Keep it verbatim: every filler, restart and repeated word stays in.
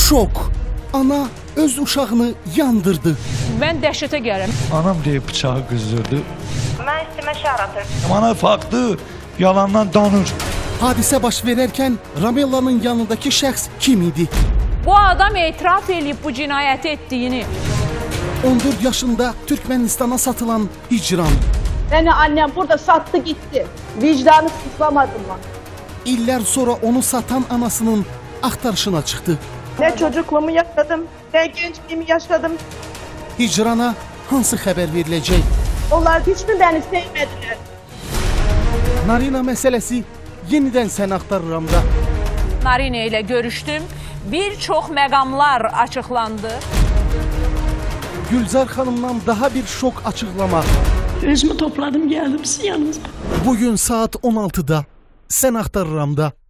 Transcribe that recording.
Şok. Ana öz uşağını yandırdı. Ben dəhşətə gəlirəm. Anam deyib bıçağı qızdırdı. Mən istimə şəhər atır. Bana farklı yalandan danır. Hadisə baş verərkən Ramella'nın yanındakı şəxs kim idi? Bu adam etiraf edib bu cinayəti etdiyini. on dörd yaşında Türkmenistan'a satılan Hicran. Beni annem burada sattı gitti. Vicdanı sızlamadım mı? İllər sonra onu satan anasının axtarışına çıxdı. Ne çocukluğumu yaşadım, ne gençliğimi yaşadım. Hicrana hansı xəbər veriləcək? Onlar hiç mi beni sevmediler? Narina məsələsi yenidən Sən Axtarıramda. Narina ilə görüşdüm. Bir çox məqamlar açıqlandı. Gülzar xanımdan daha bir şok açıqlama. Özümü topladım, geldim sizin yanınıza. Bugün saat on altıda Sən Axtarıramda.